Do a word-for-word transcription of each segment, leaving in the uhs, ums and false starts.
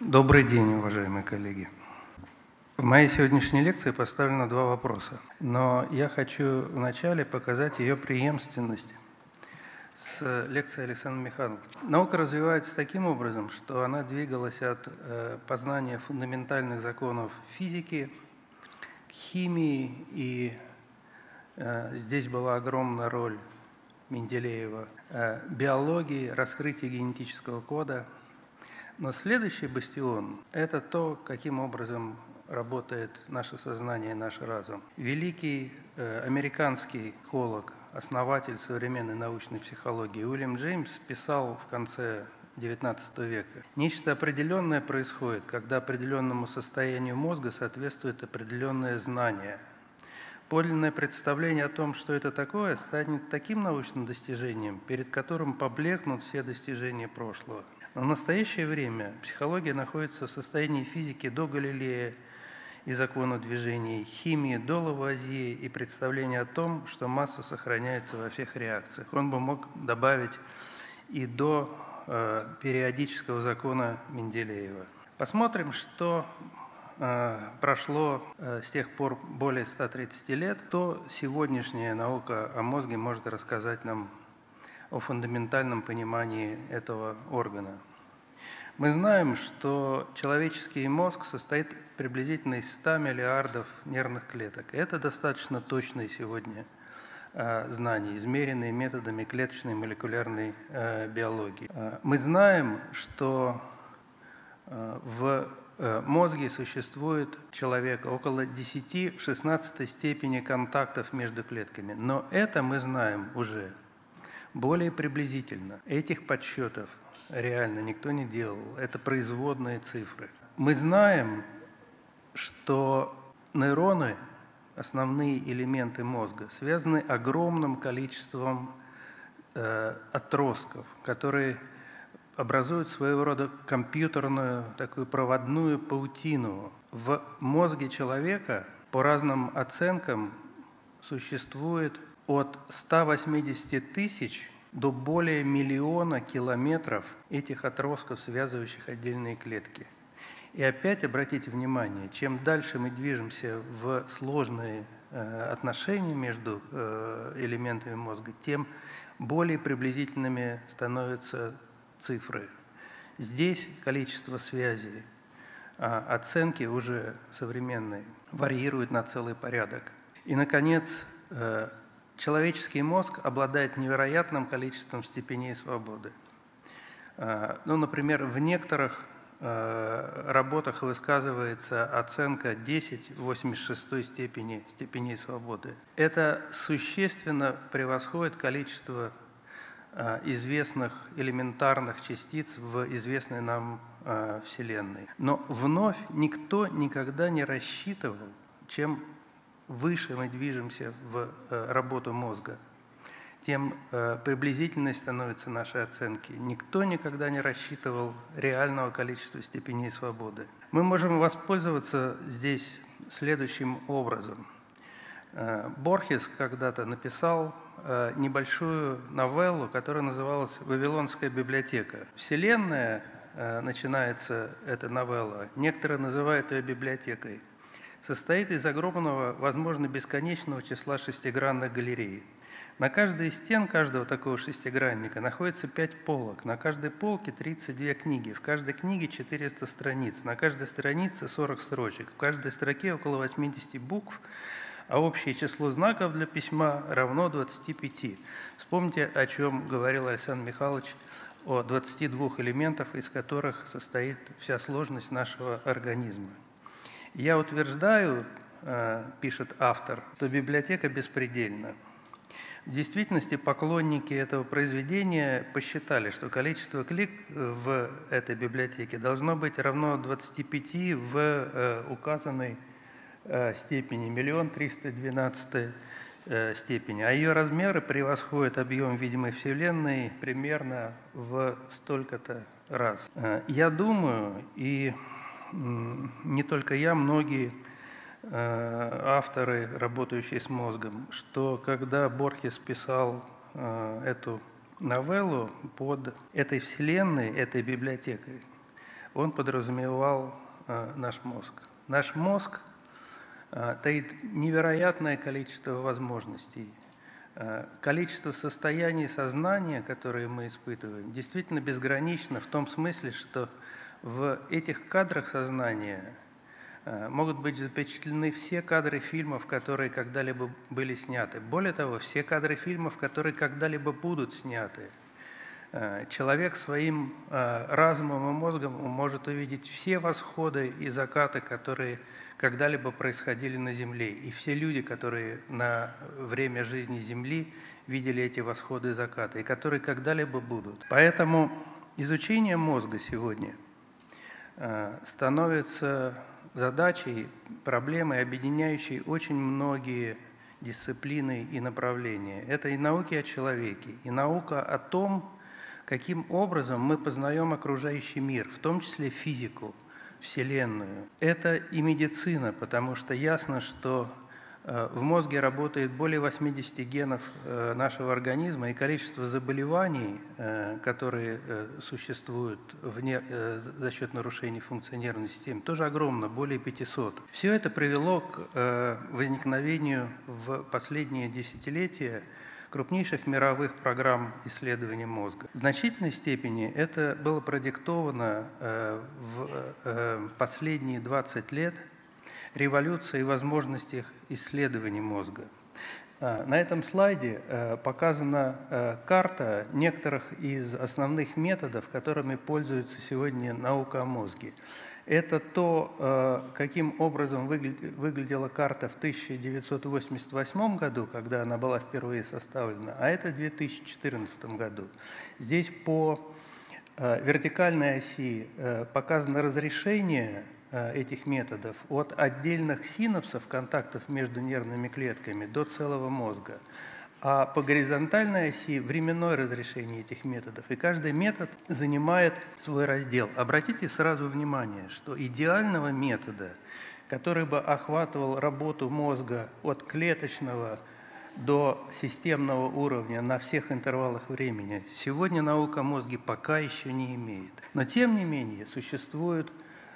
Добрый день, уважаемые коллеги. В моей сегодняшней лекции поставлено два вопроса, но я хочу вначале показать ее преемственность с лекцией Александра Михайловича. Наука развивается таким образом, что она двигалась от э, познания фундаментальных законов физики к химии, и э, здесь была огромная роль Менделеева, э, биологии, раскрытия генетического кода. Но следующий бастион – это то, каким образом работает наше сознание и наш разум. Великий э, американский психолог, основатель современной научной психологии Уильям Джеймс писал в конце девятнадцатого века: «Нечто определенное происходит, когда определенному состоянию мозга соответствует определенное знание. Подлинное представление о том, что это такое, станет таким научным достижением, перед которым поблекнут все достижения прошлого». Но в настоящее время психология находится в состоянии физики до Галилея и закона движений, химии до Лавуазье и представления о том, что масса сохраняется во всех реакциях. Он бы мог добавить и до э, периодического закона Менделеева. Посмотрим, что э, прошло э, с тех пор более ста тридцати лет, что сегодняшняя наука о мозге может рассказать нам о фундаментальном понимании этого органа. Мы знаем, что человеческий мозг состоит приблизительно из ста миллиардов нервных клеток. Это достаточно точные сегодня э, знания, измеренные методами клеточной молекулярной э, биологии. Э, мы знаем, что э, в э, мозге существует человека около десяти в шестнадцатой степени контактов между клетками, но это мы знаем уже более приблизительно. Этих подсчетов реально никто не делал. Это производные цифры. Мы знаем, что нейроны, основные элементы мозга, связаны огромным количеством э, отростков, которые образуют своего рода компьютерную, такую проводную паутину. В мозге человека, по разным оценкам, существует от ста восьмидесяти тысяч до более миллиона километров этих отростков, связывающих отдельные клетки. И опять обратите внимание, чем дальше мы движемся в сложные э, отношения между э, элементами мозга, тем более приблизительными становятся цифры. Здесь количество связей, а оценки уже современные, варьируют на целый порядок. И, наконец, э, человеческий мозг обладает невероятным количеством степеней свободы. Ну, например, в некоторых работах высказывается оценка десять в восемьдесят шестой степени степеней свободы. Это существенно превосходит количество известных элементарных частиц в известной нам Вселенной. Но вновь никто никогда не рассчитывал, чем выше мы движемся в работу мозга, тем приблизительной становятся наши оценки. Никто никогда не рассчитывал реального количества степеней свободы. Мы можем воспользоваться здесь следующим образом. Борхес когда-то написал небольшую новеллу, которая называлась «Вавилонская библиотека». Вселенная, начинается эта новелла, некоторые называют ее библиотекой, состоит из огромного, возможно, бесконечного числа шестигранных галерей. На каждой из стен каждого такого шестигранника находится пять полок. На каждой полке тридцать две книги. В каждой книге четыреста страниц. На каждой странице сорок строчек. В каждой строке около восьмидесяти букв, а общее число знаков для письма равно двадцати пяти. Вспомните, о чем говорил Александр Михайлович, о двадцати двух элементах, из которых состоит вся сложность нашего организма. Я утверждаю, пишет автор, что библиотека беспредельна. В действительности поклонники этого произведения посчитали, что количество книг в этой библиотеке должно быть равно двадцати пяти в указанной степени, миллион триста двенадцатой степени, а ее размеры превосходят объем видимой Вселенной примерно в столько-то раз. Я думаю, и не только я, многие авторы, работающие с мозгом, что когда Борхес писал эту новеллу под этой вселенной, этой библиотекой, он подразумевал э, наш мозг. Наш мозг э, таит невероятное количество возможностей. Э, количество состояний сознания, которые мы испытываем, действительно безгранично в том смысле, что в этих кадрах сознания могут быть запечатлены все кадры фильмов, которые когда-либо были сняты. Более того, все кадры фильмов, которые когда-либо будут сняты. Человек своим разумом и мозгом может увидеть все восходы и закаты, которые когда-либо происходили на Земле. И все люди, которые на время жизни Земли видели эти восходы и закаты, и которые когда-либо будут. Поэтому изучение мозга сегодня становится задачей, проблемой, объединяющей очень многие дисциплины и направления. Это и науки о человеке, и наука о том, каким образом мы познаем окружающий мир, в том числе физику, Вселенную. Это и медицина, потому что ясно, что в мозге работает более восьмидесяти генов нашего организма, и количество заболеваний, которые существуют вне, за счет нарушений функции нервной системы, тоже огромно, более пятисот. Все это привело к возникновению в последние десятилетия крупнейших мировых программ исследования мозга. В значительной степени это было продиктовано в последние двадцать лет революции и возможностях исследований мозга. На этом слайде показана карта некоторых из основных методов, которыми пользуется сегодня наука о мозге. Это то, каким образом выглядела карта в тысяча девятьсот восемьдесят восьмом году, когда она была впервые составлена, а это в две тысячи четырнадцатом году. Здесь по вертикальной оси показано разрешение этих методов от отдельных синапсов, контактов между нервными клетками, до целого мозга. А по горизонтальной оси временное разрешение этих методов. И каждый метод занимает свой раздел. Обратите сразу внимание, что идеального метода, который бы охватывал работу мозга от клеточного до системного уровня на всех интервалах времени, сегодня наука о мозге пока еще не имеет. Но тем не менее существуют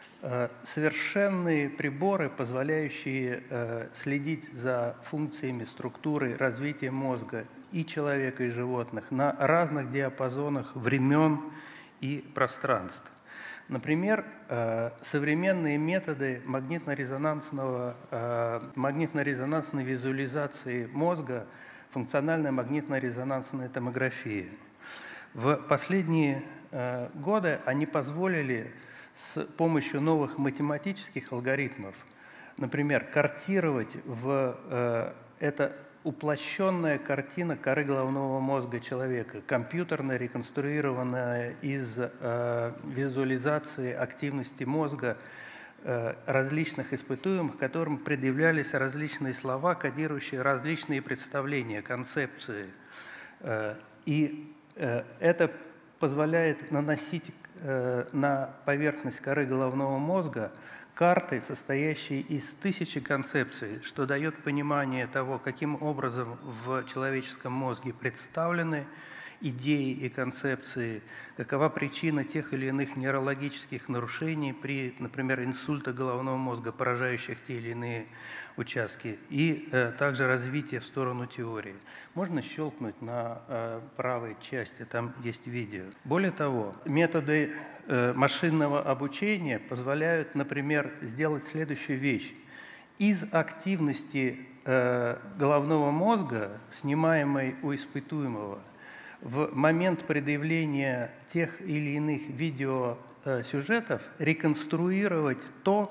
совершенные приборы, позволяющие следить за функциями, структурой, развитием мозга и человека, и животных на разных диапазонах времен и пространств. Например, современные методы магнитно-резонансного, магнитно-резонансной визуализации мозга, функциональная магнитно-резонансная томография. В последние годы они позволили с помощью новых математических алгоритмов, например, картировать в э, это уплощенная картина коры головного мозга человека, компьютерно реконструированная из э, визуализации активности мозга э, различных испытуемых, которым предъявлялись различные слова, кодирующие различные представления, концепции. Э, и э, это позволяет наносить на поверхность коры головного мозга карты, состоящие из тысячи концепций, что дает понимание того, каким образом в человеческом мозге представлены идеи и концепции, какова причина тех или иных нейрологических нарушений при, например, инсульте головного мозга, поражающих те или иные участки, и э, также развитие в сторону теории. Можно щелкнуть на э, правой части, там есть видео. Более того, методы э, машинного обучения позволяют, например, сделать следующую вещь. Из активности э, головного мозга, снимаемой у испытуемого, в момент предъявления тех или иных видеосюжетов реконструировать то,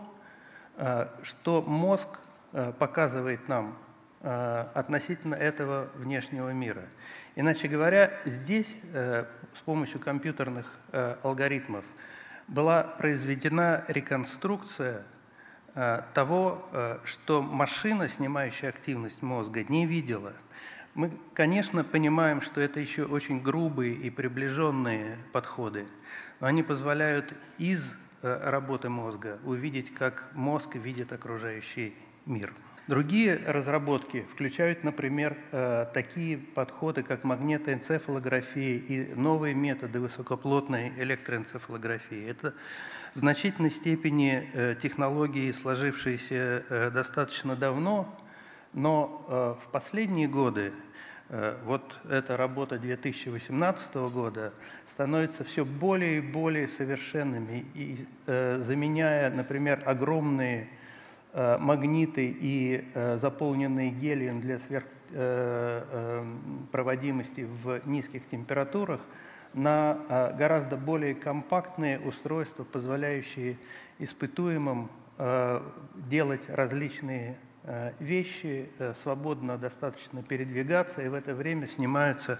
что мозг показывает нам относительно этого внешнего мира. Иначе говоря, здесь с помощью компьютерных алгоритмов была произведена реконструкция того, что машина, снимающая активность мозга, не видела. Мы, конечно, понимаем, что это еще очень грубые и приближенные подходы, но они позволяют из работы мозга увидеть, как мозг видит окружающий мир. Другие разработки включают, например, такие подходы, как магнитоэнцефалография и новые методы высокоплотной электроэнцефалографии. Это в значительной степени технологии, сложившиеся достаточно давно, но в последние годы, вот эта работа две тысячи восемнадцатого года, становится все более и более совершенными, и заменяя, например, огромные магниты и заполненные гелием для сверхпроводимости в низких температурах на гораздо более компактные устройства, позволяющие испытуемым делать различные вещи, свободно достаточно передвигаться, и в это время снимаются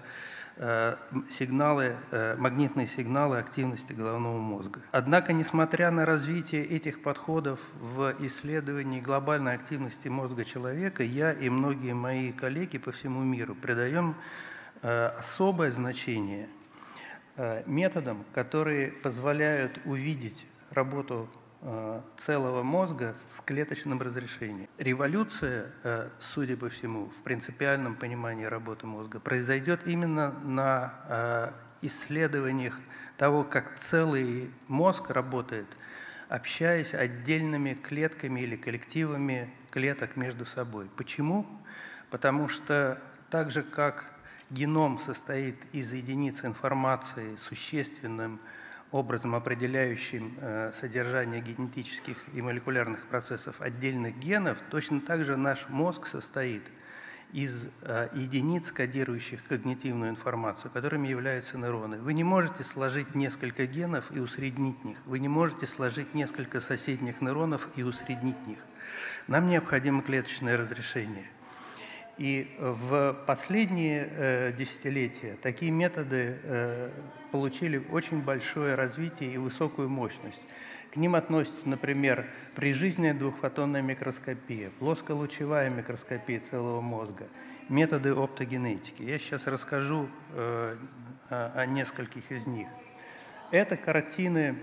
сигналы, магнитные сигналы активности головного мозга. Однако, несмотря на развитие этих подходов в исследовании глобальной активности мозга человека, я и многие мои коллеги по всему миру придаем особое значение методам, которые позволяют увидеть работу целого мозга с клеточным разрешением. Революция, судя по всему, в принципиальном понимании работы мозга произойдет именно на исследованиях того, как целый мозг работает, общаясь отдельными клетками или коллективами клеток между собой. Почему? Потому что так же, как геном состоит из единиц информации существенным образом, определяющим э, содержание генетических и молекулярных процессов отдельных генов, точно так же наш мозг состоит из э, единиц, кодирующих когнитивную информацию, которыми являются нейроны. Вы не можете сложить несколько генов и усреднить них. Вы не можете сложить несколько соседних нейронов и усреднить них. Нам необходимо клеточное разрешение. И в последние э, десятилетия такие методы э, получили очень большое развитие и высокую мощность. К ним относятся, например, прижизненная двухфотонная микроскопия, плосколучевая микроскопия целого мозга, методы оптогенетики. Я сейчас расскажу э, о, о нескольких из них. Это картины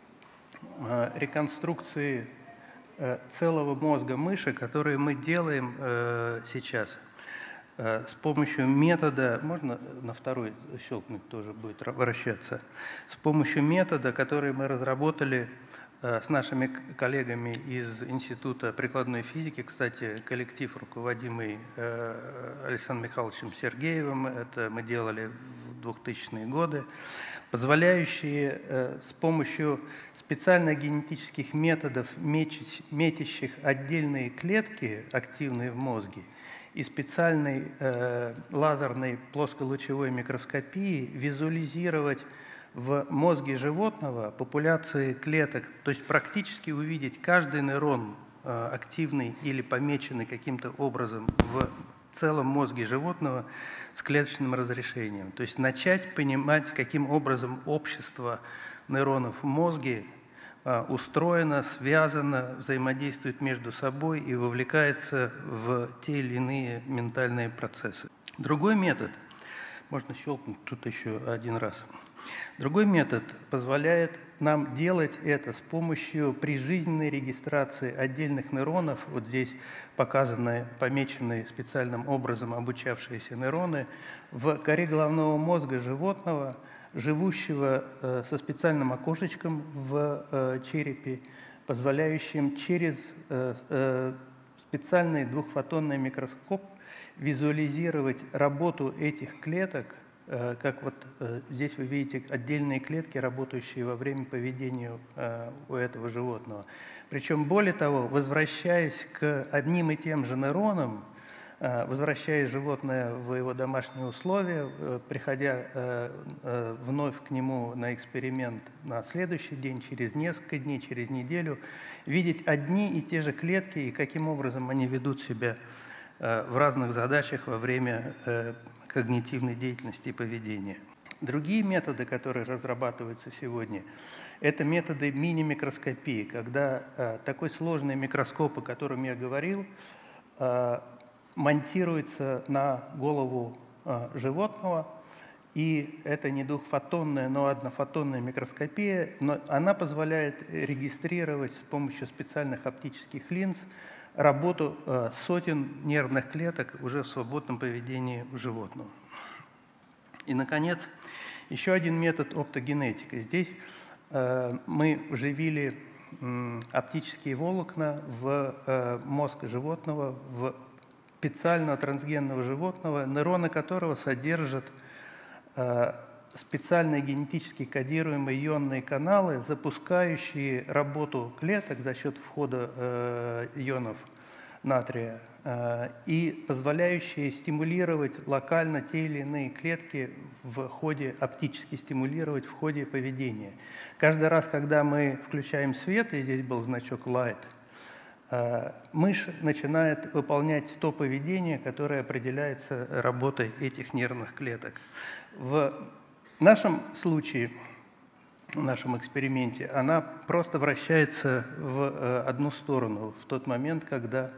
э, реконструкции целого мозга мыши, которые мы делаем э, сейчас э, с помощью метода, можно на второй щелкнуть, тоже будет вращаться, с помощью метода, который мы разработали э, с нашими коллегами из Института прикладной физики, кстати, коллектив, руководимый э, Александром Михайловичем Сергеевым, это мы делали в двухтысячные годы, позволяющие э, с помощью специальных генетических методов, метить, метящих отдельные клетки, активные в мозге, и специальной э, лазерной плосколучевой микроскопии визуализировать в мозге животного популяции клеток, то есть практически увидеть каждый нейрон, э, активный или помеченный каким-то образом в целом мозге животного с клеточным разрешением. То есть начать понимать, каким образом общество нейронов в мозге а, устроено, связано, взаимодействует между собой и вовлекается в те или иные ментальные процессы. Другой метод, можно щелкнуть тут еще один раз. Другой метод позволяет нам делать это с помощью прижизненной регистрации отдельных нейронов. Вот здесь показаны, помеченные специальным образом обучавшиеся нейроны в коре головного мозга животного, живущего э, со специальным окошечком в э, черепе, позволяющим через э, э, специальный двухфотонный микроскоп визуализировать работу этих клеток, как вот здесь вы видите отдельные клетки, работающие во время поведения у этого животного. Причем, более того, возвращаясь к одним и тем же нейронам, возвращая животное в его домашние условия, приходя вновь к нему на эксперимент на следующий день, через несколько дней, через неделю, видеть одни и те же клетки и каким образом они ведут себя в разных задачах во время когнитивной деятельности и поведения. Другие методы, которые разрабатываются сегодня, это методы мини-микроскопии, когда э, такой сложный микроскоп, о котором я говорил, э, монтируется на голову э, животного, и это не двухфотонная, но однофотонная микроскопия, но она позволяет регистрировать с помощью специальных оптических линз работу сотен нервных клеток уже в свободном поведении у животного. И, наконец, еще один метод оптогенетики. Здесь мы вживили оптические волокна в мозг животного, в специального трансгенного животного, нейроны которого содержат специальные генетически кодируемые ионные каналы, запускающие работу клеток за счет входа э, ионов натрия э, и позволяющие стимулировать локально те или иные клетки в ходе, оптически стимулировать в ходе поведения. Каждый раз, когда мы включаем свет, и здесь был значок light, э, мышь начинает выполнять то поведение, которое определяется работой этих нервных клеток. В В нашем случае, в нашем эксперименте, она просто вращается в одну сторону в тот момент, когда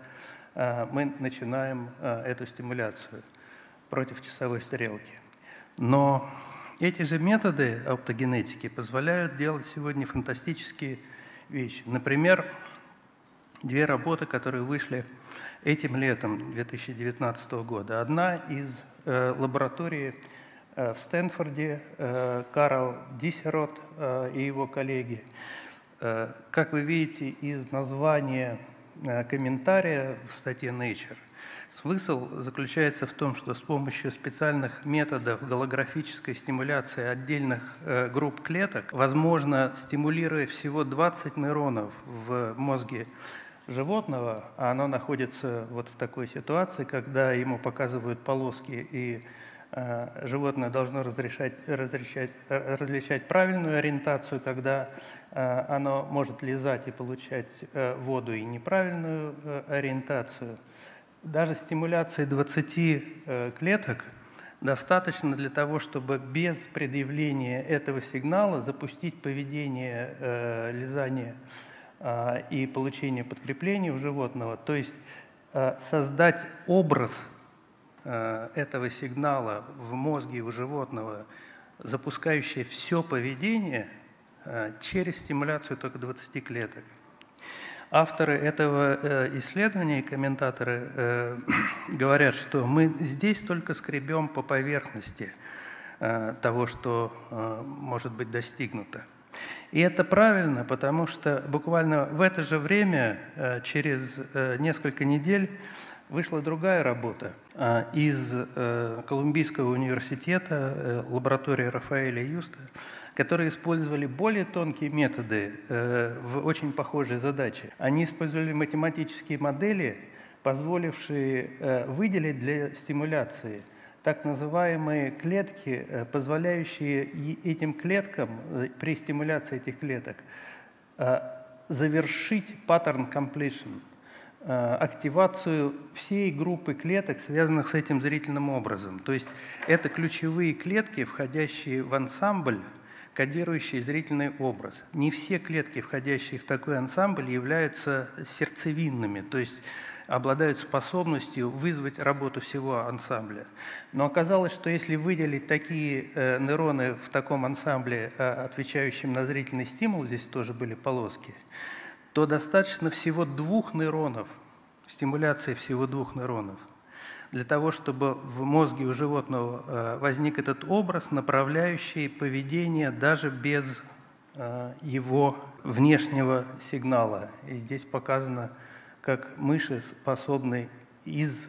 мы начинаем эту стимуляцию против часовой стрелки. Но эти же методы оптогенетики позволяют делать сегодня фантастические вещи. Например, две работы, которые вышли этим летом две тысячи девятнадцатого года. Одна из лаборатории в Стэнфорде, Карл Дисерот и его коллеги. Как вы видите из названия комментария в статье Nature, смысл заключается в том, что с помощью специальных методов голографической стимуляции отдельных групп клеток возможно, стимулируя всего двадцать нейронов в мозге животного, а оно находится вот в такой ситуации, когда ему показывают полоски, и животное должно разрешать, разрешать, различать правильную ориентацию, когда оно может лизать и получать воду, и неправильную ориентацию. Даже стимуляции двадцати клеток достаточно для того, чтобы без предъявления этого сигнала запустить поведение лизания и получение подкрепления у животного, то есть создать образ этого сигнала в мозге у животного, запускающий все поведение через стимуляцию только двадцати клеток. Авторы этого исследования и комментаторы говорят, что мы здесь только скребем по поверхности того, что может быть достигнуто. И это правильно, потому что буквально в это же время, через несколько недель, вышла другая работа из Колумбийского университета, лаборатории Рафаэля Юста, которые использовали более тонкие методы в очень похожей задаче. Они использовали математические модели, позволившие выделить для стимуляции так называемые клетки, позволяющие этим клеткам при стимуляции этих клеток завершить pattern completion, активацию всей группы клеток, связанных с этим зрительным образом. То есть это ключевые клетки, входящие в ансамбль, кодирующие зрительный образ. Не все клетки, входящие в такой ансамбль, являются сердцевинными, то есть обладают способностью вызвать работу всего ансамбля. Но оказалось, что если выделить такие нейроны в таком ансамбле, отвечающем на зрительный стимул, здесь тоже были полоски, то достаточно всего двух нейронов, стимуляции всего двух нейронов, для того, чтобы в мозге у животного возник этот образ, направляющий поведение даже без его внешнего сигнала. И здесь показано, как мыши способны из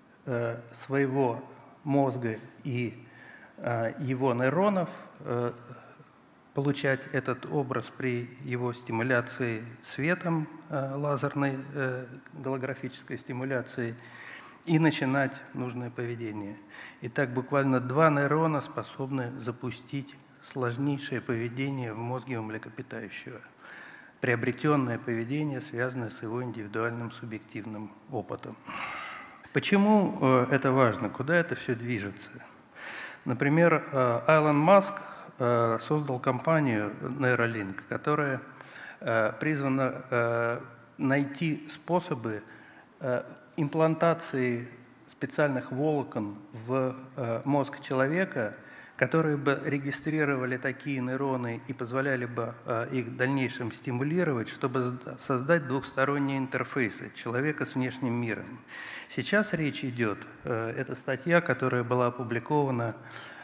своего мозга и его нейронов получать этот образ при его стимуляции светом, лазерной голографической стимуляции, и начинать нужное поведение. Итак, буквально два нейрона способны запустить сложнейшее поведение в мозге у млекопитающего. Приобретенное поведение, связанное с его индивидуальным субъективным опытом. Почему это важно? Куда это все движется? Например, Илон Маск создал компанию Neuralink, которая призвана найти способы имплантации специальных волокон в мозг человека, которые бы регистрировали такие нейроны и позволяли бы их в дальнейшем стимулировать, чтобы создать двухсторонние интерфейсы человека с внешним миром. Сейчас речь идет, это статья, которая была опубликована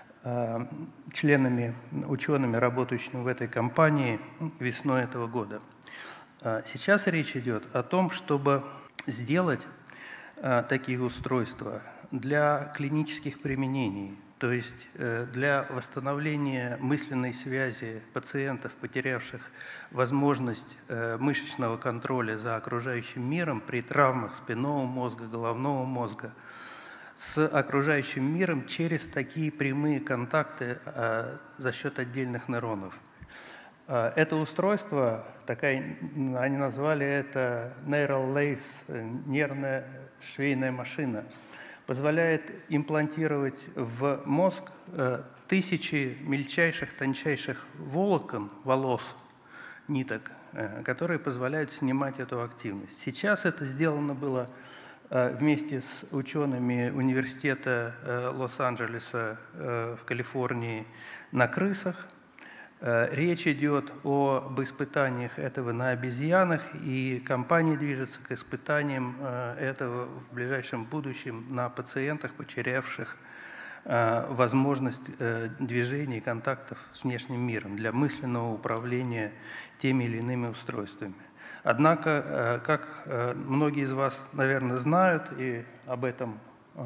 членами, учеными, работающими в этой компании весной этого года. Сейчас речь идет о том, чтобы сделать такие устройства для клинических применений, то есть для восстановления мысленной связи пациентов, потерявших возможность мышечного контроля за окружающим миром при травмах спинного мозга, головного мозга, с окружающим миром через такие прямые контакты за счет отдельных нейронов. Это устройство, такая, они назвали это Neural Lace, нервная швейная машина, позволяет имплантировать в мозг тысячи мельчайших, тончайших волокон, волос, ниток, которые позволяют снимать эту активность. Сейчас это сделано было вместе с учеными университета Лос-Анджелеса в Калифорнии на крысах. Речь идет об испытаниях этого на обезьянах, и компания движется к испытаниям этого в ближайшем будущем на пациентах, потерявших возможность движения и контактов с внешним миром для мысленного управления теми или иными устройствами. Однако, как многие из вас, наверное, знают, и об этом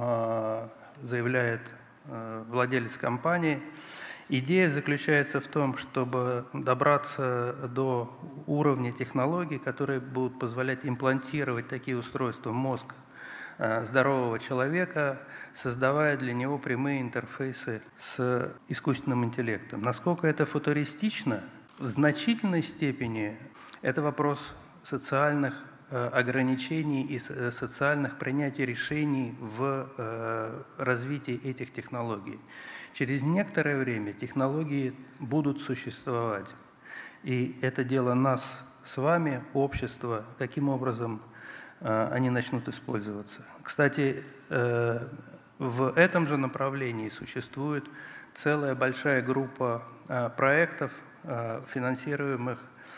заявляет владелец компании, идея заключается в том, чтобы добраться до уровня технологий, которые будут позволять имплантировать такие устройства в мозг здорового человека, создавая для него прямые интерфейсы с искусственным интеллектом. Насколько это футуристично? В значительной степени это вопрос социальных ограничений и социальных принятий решений в развитии этих технологий. Через некоторое время технологии будут существовать, и это дело нас с вами, общества, каким образом они начнут использоваться. Кстати, в этом же направлении существует целая большая группа проектов, финансируемых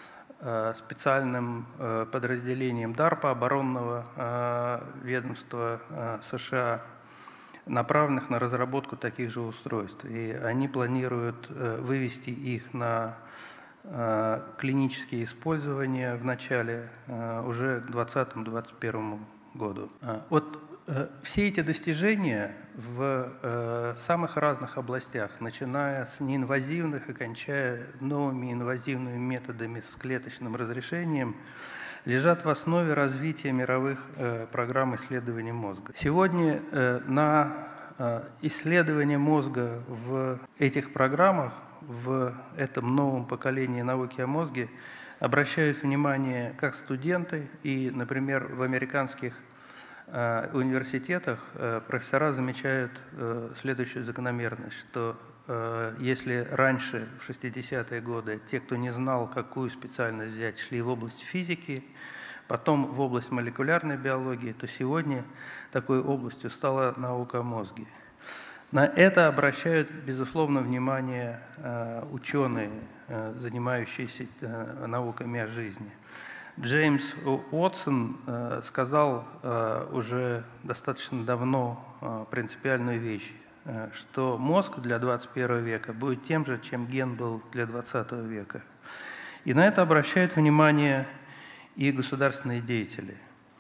специальным подразделением дарпа, оборонного ведомства США, направленных на разработку таких же устройств. И они планируют вывести их на клинические использования в начале уже к двадцатому — двадцать первому году. Вот все эти достижения в самых разных областях, начиная с неинвазивных и кончая новыми инвазивными методами с клеточным разрешением, лежат в основе развития мировых программ исследований мозга. Сегодня на исследование мозга в этих программах, в этом новом поколении науки о мозге, обращают внимание как студенты, и, например, в американских университетах профессора замечают следующую закономерность, что если раньше, в шестидесятые годы, те, кто не знал, какую специальность взять, шли в область физики, потом в область молекулярной биологии, то сегодня такой областью стала наука о мозге. На это обращают, безусловно, внимание ученые, занимающиеся науками о жизни. Джеймс Уотсон сказал уже достаточно давно принципиальную вещь, что мозг для двадцать первого века будет тем же, чем ген был для двадцатого века. И на это обращают внимание и государственные деятели.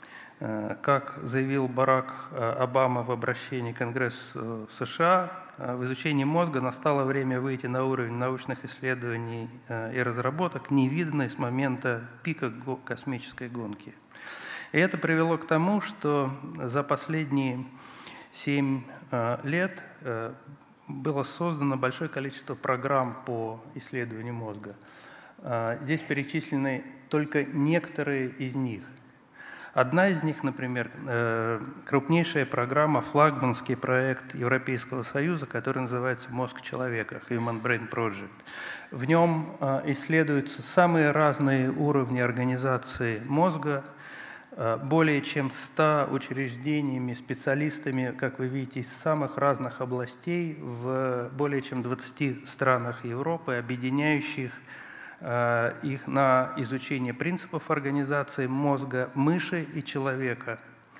Как заявил Барак Обама в обращении к Конгрессу США, в изучении мозга настало время выйти на уровень научных исследований и разработок, невиданный с момента пика космической гонки. И это привело к тому, что за последние семь лет было создано большое количество программ по исследованию мозга. Здесь перечислены только некоторые из них. Одна из них, например, крупнейшая программа, флагманский проект Европейского Союза, который называется «Мозг человека» – Human Brain Project. В нем исследуются самые разные уровни организации мозга, более чем ста учреждениями, специалистами, как вы видите, из самых разных областей в более чем двадцати странах Европы, объединяющих их на изучение принципов организации мозга мыши и человека,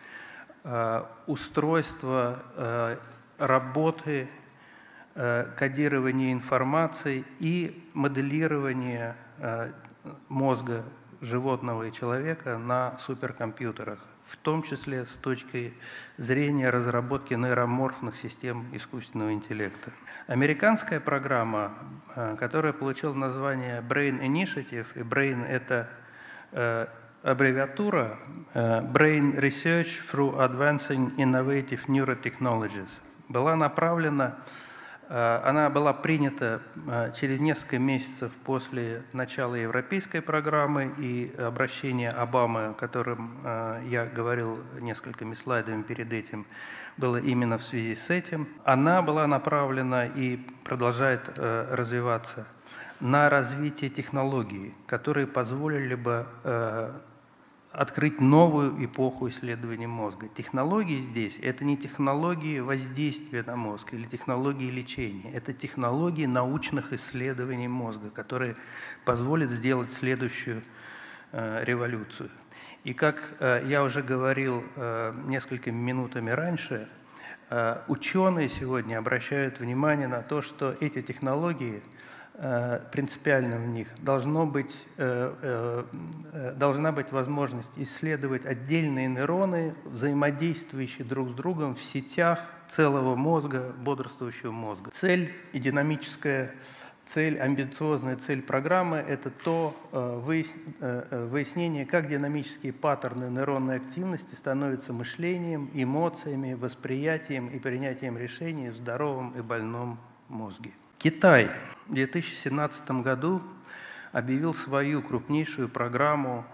устройства работы, кодирования информации и моделирования мозга животного и человека на суперкомпьютерах, в том числе с точки зрения разработки нейроморфных систем искусственного интеллекта. Американская программа, которая получила название Brain Initiative, и Brain – это аббревиатура Brain Research through Advancing Innovative Neurotechnologies, была направлена, она была принята через несколько месяцев после начала европейской программы и обращения Обамы, о котором я говорил несколькими слайдами перед этим, было именно в связи с этим. Она была направлена и продолжает развиваться на развитие технологий, которые позволили бы открыть новую эпоху исследований мозга. Технологии здесь – это не технологии воздействия на мозг или технологии лечения, это технологии научных исследований мозга, которые позволят сделать следующую э, революцию. И как э, я уже говорил э, несколькими минутами раньше, э, ученые сегодня обращают внимание на то, что эти технологии принципиально в них должно быть, должна быть возможность исследовать отдельные нейроны, взаимодействующие друг с другом в сетях целого мозга, бодрствующего мозга. Цель и динамическая цель, амбициозная цель программы – это то выяснение, как динамические паттерны нейронной активности становятся мышлением, эмоциями, восприятием и принятием решений в здоровом и больном мозге. Китай в две тысячи семнадцатом году объявил свою крупнейшую программу,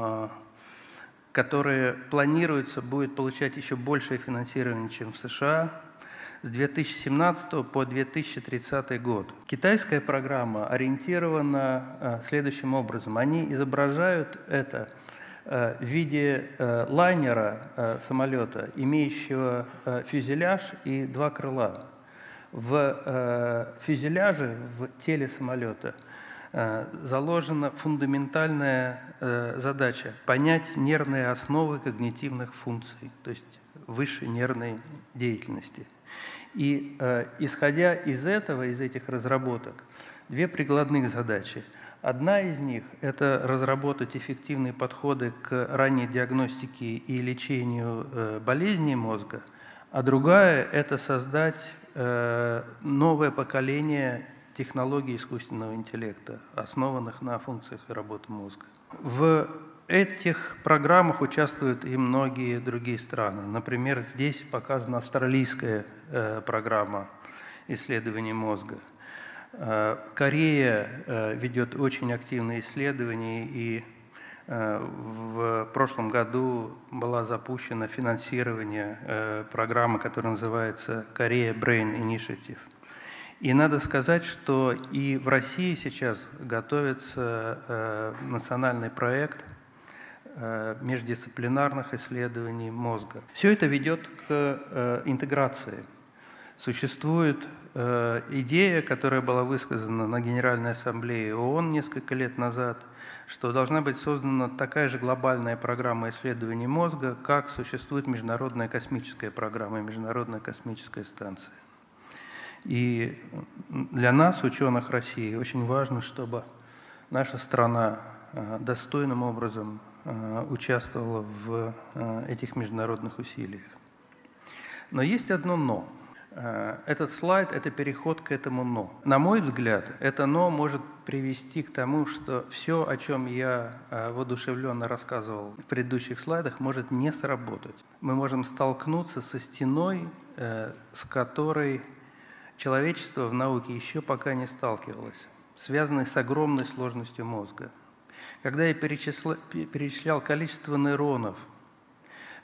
которая планируется, будет получать еще большее финансирование, чем в США, с две тысячи семнадцатого по две тысячи тридцатый год. Китайская программа ориентирована следующим образом. Они изображают это в виде лайнера самолета, имеющего фюзеляж и два крыла. В э, фюзеляже, в теле самолета э, заложена фундаментальная э, задача – понять нервные основы когнитивных функций, то есть высшей нервной деятельности. И э, исходя из этого, из этих разработок, две прикладных задачи. Одна из них – это разработать эффективные подходы к ранней диагностике и лечению э, болезней мозга, а другая – это создать новое поколение технологий искусственного интеллекта, основанных на функциях и работе мозга. В этих программах участвуют и многие другие страны. Например, здесь показана австралийская программа исследований мозга. Корея ведет очень активные исследования, и в прошлом году была запущена финансирование программы, которая называется Korea Brain Initiative. И надо сказать, что и в России сейчас готовится национальный проект междисциплинарных исследований мозга. Все это ведет к интеграции. Существует идея, которая была высказана на Генеральной Ассамблее ООН несколько лет назад, что должна быть создана такая же глобальная программа исследований мозга, как существует Международная космическая программа и Международная космическая станция. И для нас, ученых России, очень важно, чтобы наша страна достойным образом участвовала в этих международных усилиях. Но есть одно «но». Этот слайд – это переход к этому «но». На мой взгляд, это «но» может привести к тому, что все, о чем я воодушевленно рассказывал в предыдущих слайдах, может не сработать. Мы можем столкнуться со стеной, с которой человечество в науке еще пока не сталкивалось, связанной с огромной сложностью мозга. Когда я перечислял, перечислял количество нейронов,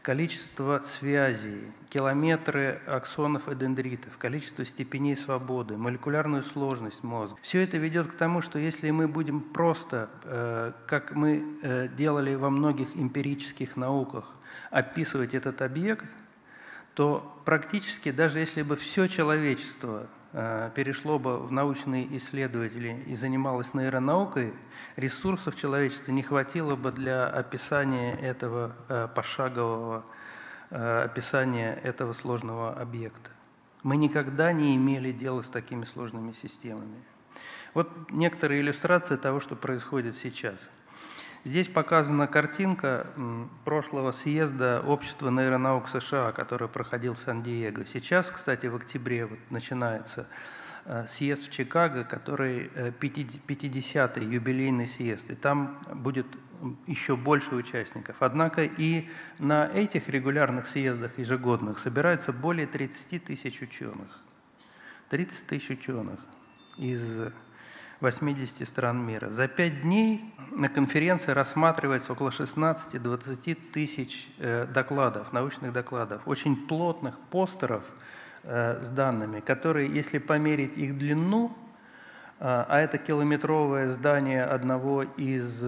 количество связей, километры аксонов и дендритов, количество степеней свободы, молекулярную сложность мозга. Все это ведет к тому, что если мы будем просто, как мы делали во многих эмпирических науках, описывать этот объект, то практически даже если бы все человечество перешло бы в научные исследователи и занималось нейронаукой, ресурсов человечества не хватило бы для описания этого пошагового, описания этого сложного объекта. Мы никогда не имели дела с такими сложными системами. Вот некоторые иллюстрации того, что происходит сейчас. Здесь показана картинка прошлого съезда Общества нейронаук США, который проходил в Сан-Диего. Сейчас, кстати, в октябре вот начинается съезд в Чикаго, который пятидесятый юбилейный съезд, и там будет еще больше участников. Однако и на этих регулярных съездах ежегодных собирается более тридцати тысяч ученых. тридцать тысяч ученых из восьмидесяти стран мира. За пять дней на конференции рассматривается около шестнадцати-двадцати тысяч докладов, научных докладов, очень плотных постеров с данными, которые, если померить их длину, а это километровое здание одного из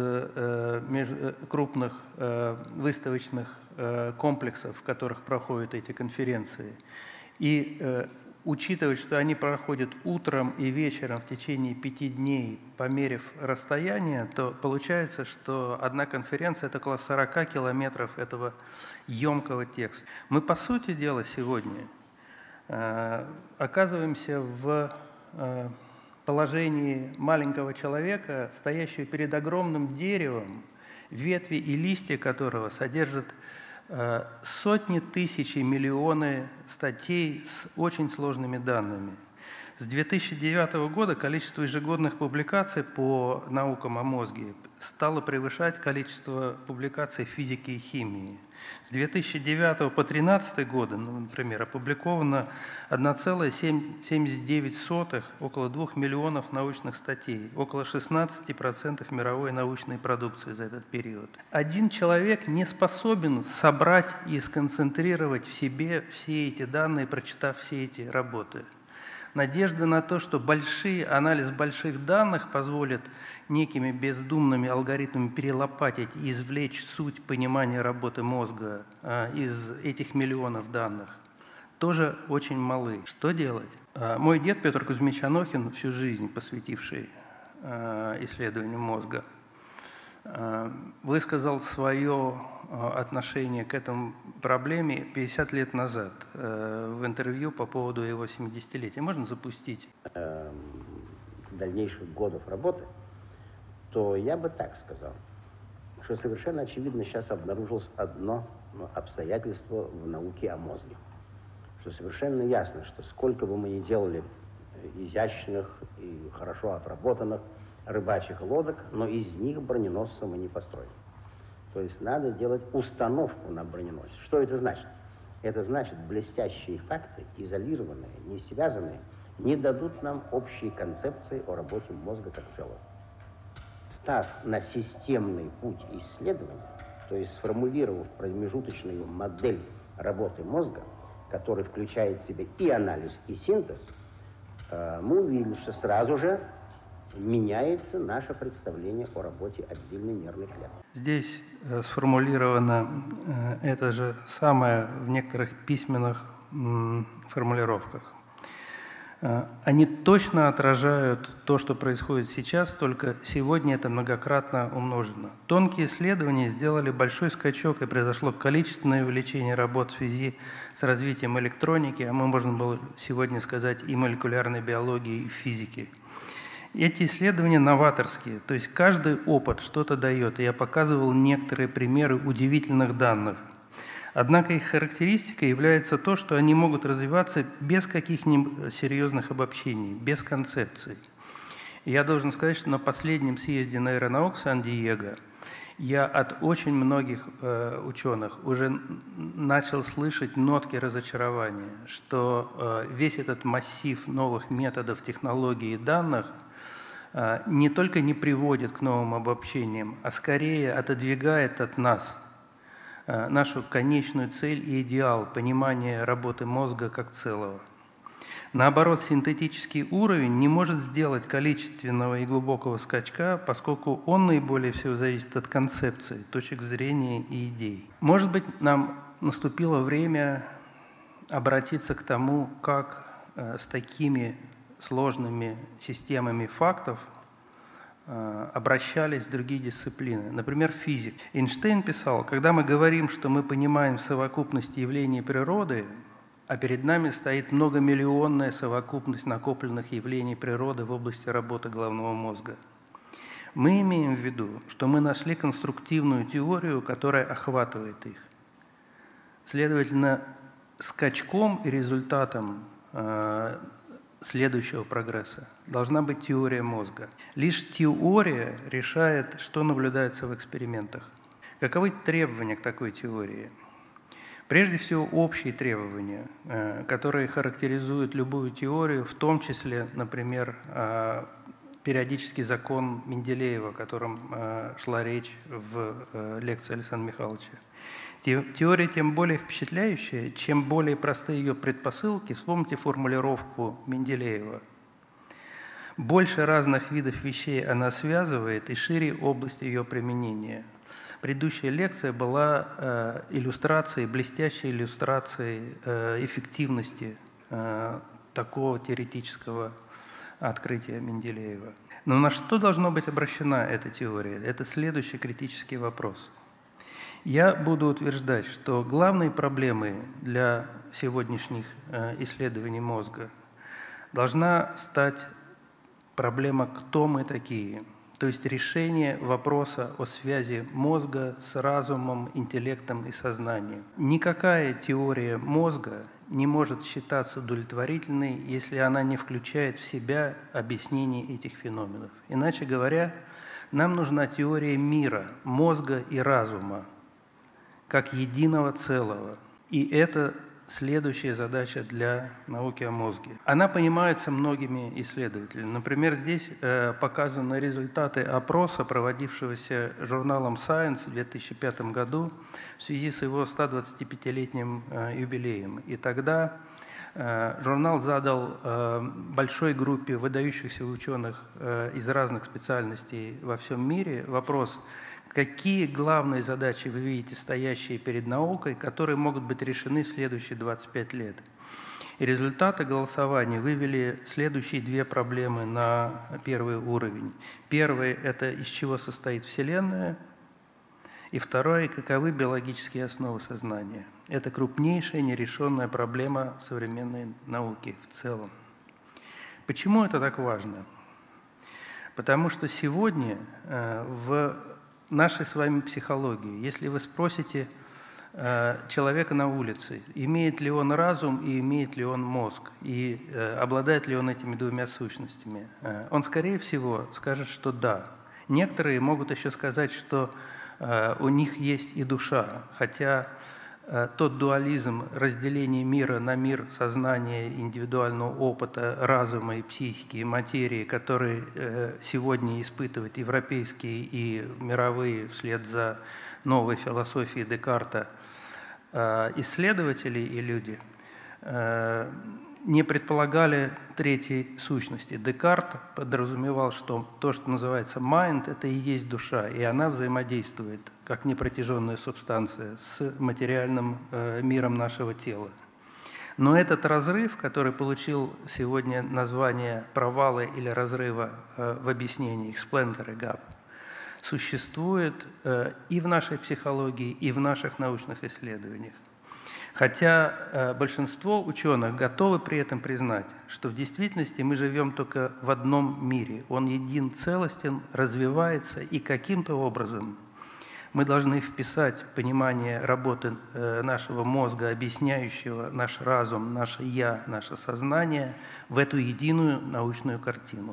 крупных выставочных комплексов, в которых проходят эти конференции, и учитывать, что они проходят утром и вечером в течение пяти дней, померив расстояние, то получается, что одна конференция – это около сорока километров этого емкого текста. Мы, по сути дела, сегодня э, оказываемся в э, положении маленького человека, стоящего перед огромным деревом, ветви и листья которого содержат сотни тысяч и миллионы статей с очень сложными данными. С две тысячи девятого года количество ежегодных публикаций по наукам о мозге стало превышать количество публикаций в физике и химии. С две тысячи девятого по две тысячи тринадцатый годы, ну, например, опубликовано одна целая семьдесят девять сотых, около двух миллионов научных статей, около шестнадцати процентов мировой научной продукции за этот период. Один человек не способен собрать и сконцентрировать в себе все эти данные, прочитав все эти работы. Надежда на то, что большие, анализ больших данных позволит некими бездумными алгоритмами перелопатить и извлечь суть понимания работы мозга а, из этих миллионов данных, тоже очень малы. Что делать? А, мой дед Петр Кузьмич Анохин, всю жизнь посвятивший а, исследованию мозга, а, высказал свое отношение к этому проблеме пятьдесят лет назад в интервью по поводу его семидесятилетия. Можно запустить? Дальнейших годов работы, то я бы так сказал, что совершенно очевидно сейчас обнаружилось одно обстоятельство в науке о мозге. Что совершенно ясно, что сколько бы мы ни делали изящных и хорошо отработанных рыбачьих лодок, но из них броненосца мы не построим. То есть надо делать установку на броненосец. Что это значит? Это значит, блестящие факты, изолированные, не связанные, не дадут нам общей концепции о работе мозга как целого. Став на системный путь исследования, то есть сформулировав промежуточную модель работы мозга, который включает в себя и анализ, и синтез, мы увидели, что сразу же меняется наше представление о работе отдельной нервной клетки. Здесь э, сформулировано э, это же самое в некоторых письменных м, формулировках. Э, они точно отражают то, что происходит сейчас, только сегодня это многократно умножено. Тонкие исследования сделали большой скачок, и произошло количественное увеличение работ в связи с развитием электроники, а мы можем было сегодня сказать и молекулярной биологии, и физики. Эти исследования новаторские, то есть каждый опыт что-то дает. И я показывал некоторые примеры удивительных данных. Однако их характеристикой является то, что они могут развиваться без каких-нибудь серьезных обобщений, без концепций. И я должен сказать, что на последнем съезде нейронаук в Сан-Диего я от очень многих э, ученых уже начал слышать нотки разочарования, что э, весь этот массив новых методов, технологий и данных не только не приводит к новым обобщениям, а скорее отодвигает от нас нашу конечную цель и идеал понимания работы мозга как целого. Наоборот, синтетический уровень не может сделать количественного и глубокого скачка, поскольку он наиболее всего зависит от концепции, точек зрения и идей. Может быть, нам наступило время обратиться к тому, как э, с такими сложными системами фактов э, обращались другие дисциплины. Например, физик. Эйнштейн писал: когда мы говорим, что мы понимаем совокупность явлений природы, а перед нами стоит многомиллионная совокупность накопленных явлений природы в области работы головного мозга, мы имеем в виду, что мы нашли конструктивную теорию, которая охватывает их. Следовательно, скачком и результатом э, следующего прогресса должна быть теория мозга. Лишь теория решает, что наблюдается в экспериментах. Каковы требования к такой теории? Прежде всего, общие требования, э, которые характеризуют любую теорию, в том числе, например, э, периодический закон Менделеева, о котором э, шла речь в э, лекции Александра Михайловича. Теория тем более впечатляющая, чем более простые ее предпосылки. Вспомните формулировку Менделеева. Больше разных видов вещей она связывает, и шире область ее применения. Предыдущая лекция была э, иллюстрацией, блестящей иллюстрацией э, эффективности э, такого теоретического открытия Менделеева. Но на что должна быть обращена эта теория? Это следующий критический вопрос. Я буду утверждать, что главной проблемой для сегодняшних исследований мозга должна стать проблема «кто мы такие?», то есть решение вопроса о связи мозга с разумом, интеллектом и сознанием. Никакая теория мозга не может считаться удовлетворительной, если она не включает в себя объяснение этих феноменов. Иначе говоря, нам нужна теория мира, мозга и разума, как единого целого. И это следующая задача для науки о мозге. Она понимается многими исследователями. Например, здесь э, показаны результаты опроса, проводившегося журналом Science в две тысячи пятом году в связи с его ста двадцатипятилетним э, юбилеем. И тогда э, журнал задал э, большой группе выдающихся ученых э, из разных специальностей во всем мире вопрос: какие главные задачи вы видите, стоящие перед наукой, которые могут быть решены в следующие двадцать пять лет? И результаты голосования вывели следующие две проблемы на первый уровень. Первый – это из чего состоит Вселенная, и второе – каковы биологические основы сознания. Это крупнейшая нерешенная проблема современной науки в целом. Почему это так важно? Потому что сегодня э, в нашей с вами психологии, если вы спросите э, человека на улице, имеет ли он разум и имеет ли он мозг, и э, обладает ли он этими двумя сущностями, э, он, скорее всего, скажет, что да. Некоторые могут еще сказать, что э, у них есть и душа, хотя э, тот дуализм разделения мира на мир сознания, индивидуального опыта, разума и психики, и материи, который э, сегодня испытывают европейские и мировые вслед за новой философией Декарта э, исследователи и люди, э, не предполагали третьей сущности. Декарт подразумевал, что то, что называется mind, это и есть душа, и она взаимодействует как непротяженная субстанция с материальным э, миром нашего тела. Но этот разрыв, который получил сегодня название провала или разрыва э, в объяснении, explanatory gap, существует э, и в нашей психологии, и в наших научных исследованиях. Хотя э, большинство ученых готовы при этом признать, что в действительности мы живем только в одном мире. Он един, целостен, развивается, и каким-то образом мы должны вписать понимание работы э, нашего мозга, объясняющего наш разум, наше «я», наше сознание, в эту единую научную картину.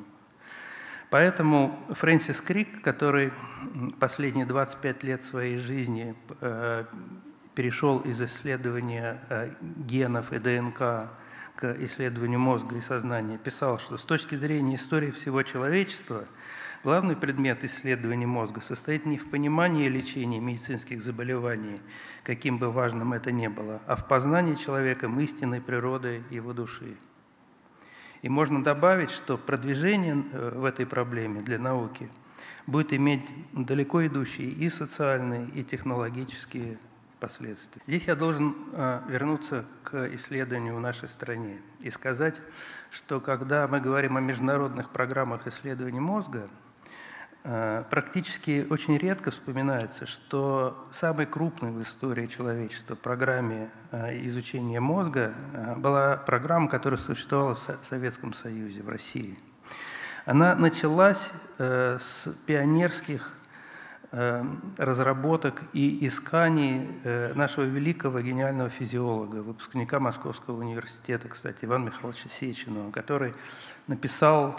Поэтому Фрэнсис Крик, который последние двадцать пять лет своей жизни э, перешел из исследования генов и ДНК к исследованию мозга и сознания, писал, что с точки зрения истории всего человечества Главный предмет исследований мозга состоит не в понимании лечения медицинских заболеваний, каким бы важным это ни было, а в познании человеком истинной природы его души. И можно добавить, что продвижение в этой проблеме для науки будет иметь далеко идущие и социальные, и технологические последствия. Здесь я должен вернуться к исследованию в нашей стране и сказать, что когда мы говорим о международных программах исследований мозга, практически очень редко вспоминается, что самой крупной в истории человечества программе изучения мозга была программа, которая существовала в Советском Союзе, в России. Она началась с пионерских разработок и исканий нашего великого гениального физиолога, выпускника Московского университета, кстати, Ивана Михайловича Сеченова, который написал